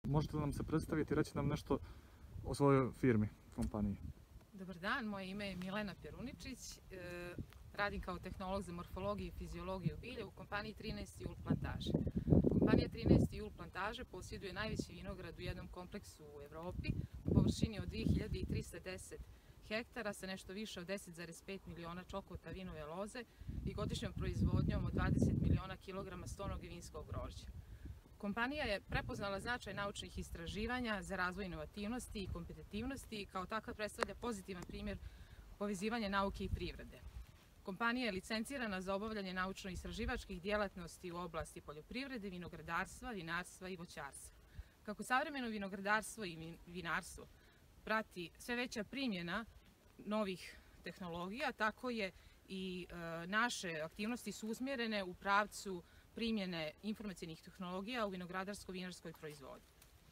možete li nam se predstaviti i reći nam nešto o svojoj firmi, kompaniji? Dobar dan, moje ime je Milena Peruničić. Radim kao tehnolog za morfologiju i fiziologiju bilja u kompaniji 13. jul Plantaže. Kompanija 13. jul Plantaže posjeduje najveći vinograd u jednom kompleksu u Evropi u površini od 2310 hektara sa nešto više od 10,5 miliona čokota vinove loze i godišnjom proizvodnjom od 20 miliona kilograma stonog i vinskog grožđa. Kompanija je prepoznala značaj naučnih istraživanja za razvoj inovativnosti i kompetitivnosti i kao takav predstavlja pozitivan primjer povezivanja nauke i privrede. Kompanija je licencirana za obavljanje naučno-istraživačkih djelatnosti u oblasti poljoprivrede, vinogradarstva, vinarstva i voćarstva. Kako savremeno vinogradarstvo i vinarstvo prati sve veća primjena novih tehnologija, tako je i naše aktivnosti su usmjerene u pravcu primjene informacijnih tehnologija u vinogradarsko-vinarskoj proizvodnji.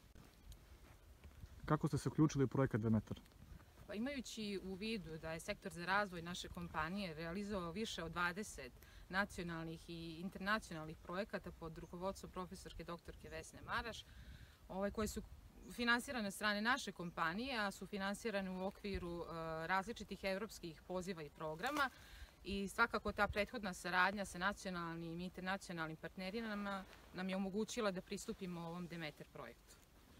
Kako ste se uključili u projekat DEMETER? Pa imajući u vidu da je sektor za razvoj naše kompanije realizovao više od 20 nacionalnih i internacionalnih projekata pod rukovodstvom profesorke doktorke Vesne Maraš, koje su finansirane od strane naše kompanije, a su finansirane u okviru različitih evropskih poziva i programa, i svakako ta prethodna saradnja sa nacionalnim i internacionalnim partnerima nam je omogućila da pristupimo ovom DEMETER projektu.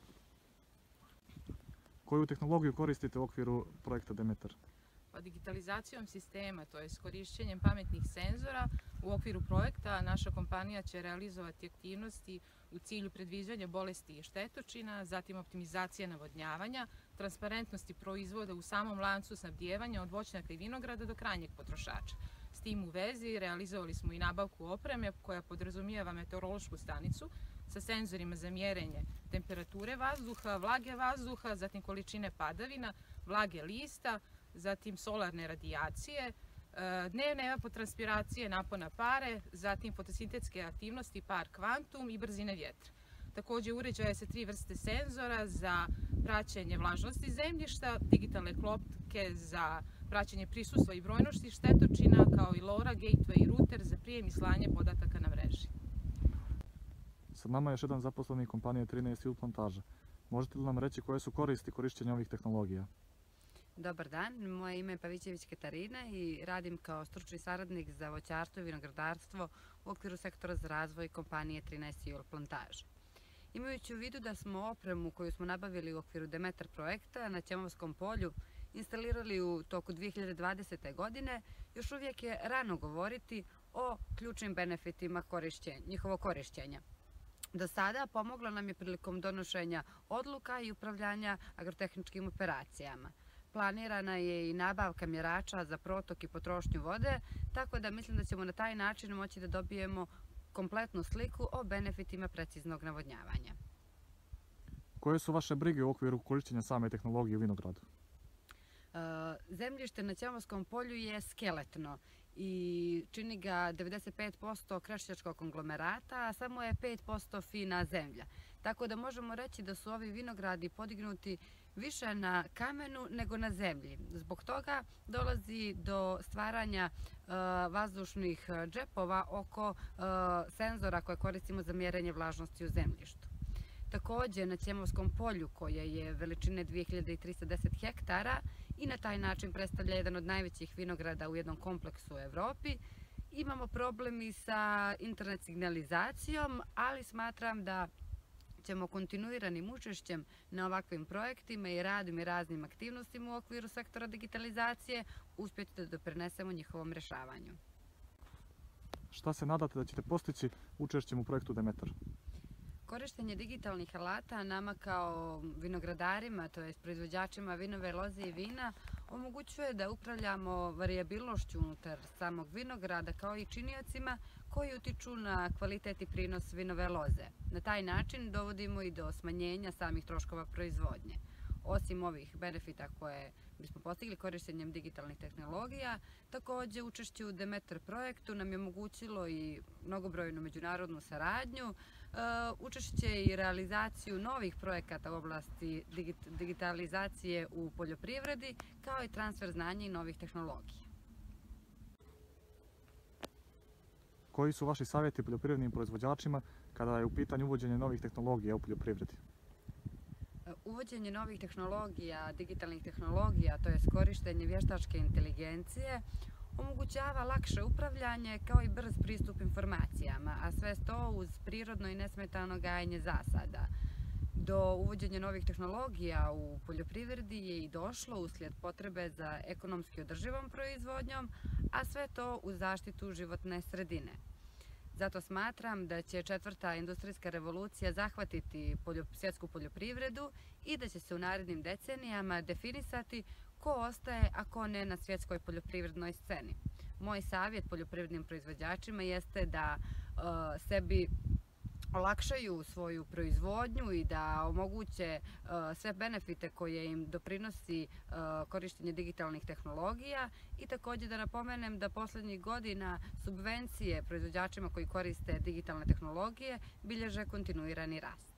Koju tehnologiju koristite u okviru projekta DEMETER? Pa digitalizacijom sistema, to je korišćenjem pametnih senzora, u okviru projekta naša kompanija će realizovati aktivnosti u cilju predviđanja bolesti i štetočina, zatim optimizacija navodnjavanja, transparentnosti proizvoda u samom lancu snabdijevanja od voćnjaka i vinograda do krajnjeg potrošača. S tim u vezi realizovali smo i nabavku opreme koja podrazumijeva meteorološku stanicu sa senzorima za mjerenje temperature vazduha, vlage vazduha, zatim količine padavina, vlage lista, zatim solarne radijacije, dnevne evapotranspiracije, napona pare, zatim fotosintetske aktivnosti, par kvantum i brzine vjetra. Također uređaje se 3 vrste senzora za praćenje vlažnosti zemljišta, digitalne klopke za praćenje prisustva i brojnosti štetočina, kao i LoRa, gateway i router za prijem i slanje podataka na mreži. Sa nama je još jedan zaposleni kompanije 13. jul Plantaže. Možete li nam reći koje su koristi korišćenja ovih tehnologija? Dobar dan, moje ime je Pavićević Katarina i radim kao stručni saradnik za voćarstvo i vinogradarstvo u okviru sektora za razvoj kompanije 13. jul Plantaže. Imajući u vidu da smo opremu koju smo nabavili u okviru DEMETER projekta na Ćemovskom polju instalirali u toku 2020. godine, još uvijek je rano govoriti o ključnim benefitima njihovog korišćenja. Do sada pomoglo nam je prilikom donošenja odluka i upravljanja agrotehničkim operacijama. Planirana je i nabavka mjerača za protok i potrošnju vode, tako da mislim da ćemo na taj način moći da dobijemo kompletnu sliku o benefitima preciznog navodnjavanja. Koje su vaše brige u okviru korišćenja same tehnologije u vinogradu? Zemljište na Ćemovskom polju je skeletno i čini ga 95% krešljačkog konglomerata, a samo je 5% fina zemlja. Tako da možemo reći da su ovi vinogradi podignuti više na kamenu nego na zemlji. Zbog toga dolazi do stvaranja vazdušnih džepova oko senzora koje koristimo za mjerenje vlažnosti u zemljištu. Također na Ćemovskom polju, koje je veličine 2310 hektara i na taj način predstavlja jedan od najvećih vinograda u jednom kompleksu u Evropi, imamo problem i sa internet signalizacijom, ali smatram da ćemo kontinuiranim učešćem na ovakvim projektima i radom i raznim aktivnostima u okviru sektora digitalizacije uspjeti da doprinesemo njihovom rješavanju. Šta se nadate da ćete postići učešćem u projektu DEMETER? Korištenje digitalnih alata nama kao vinogradarima, to je proizvođačima vinove loze i vina, omogućuje da upravljamo varijabilnošću unutar samog vinograda kao i činiocima koji utiču na kvalitet i prinos vinove loze. Na taj način dovodimo i do smanjenja samih troškova proizvodnje. Osim ovih benefita koje bismo postigli korištenjem digitalnih tehnologija, također učešće u DEMETER projektu nam je omogućilo i mnogobrojnu međunarodnu saradnju, učešće i realizaciju novih projekata u oblasti digitalizacije u poljoprivredi, kao i transfer znanja i novih tehnologija. Koji su vaši savjeti poljoprivrednim proizvođačima kada je u pitanju uvođenje novih tehnologija u poljoprivredi? Uvođenje novih tehnologija, digitalnih tehnologija, to je korištenje vještačke inteligencije, omogućava lakše upravljanje kao i brz pristup informacijama, a sve to uz prirodno i nesmetano gajenje zasada. Do uvođenja novih tehnologija u poljoprivredi je i došlo uslijed potrebe za ekonomski održivom proizvodnjom, a sve to uz zaštitu životne sredine. Zato smatram da će četvrta industrijska revolucija zahvatiti svjetsku poljoprivredu i da će se u narednim decenijama definisati ko ostaje, a ko ne na svjetskoj poljoprivrednoj sceni. Moj savjet poljoprivrednim proizvođačima jeste da sebi olakšaju svoju proizvodnju i da omoguće sve benefite koje im doprinosi korištenje digitalnih tehnologija i također da napomenem da posljednjih godina subvencije proizvođačima koji koriste digitalne tehnologije bilježe kontinuirani rast.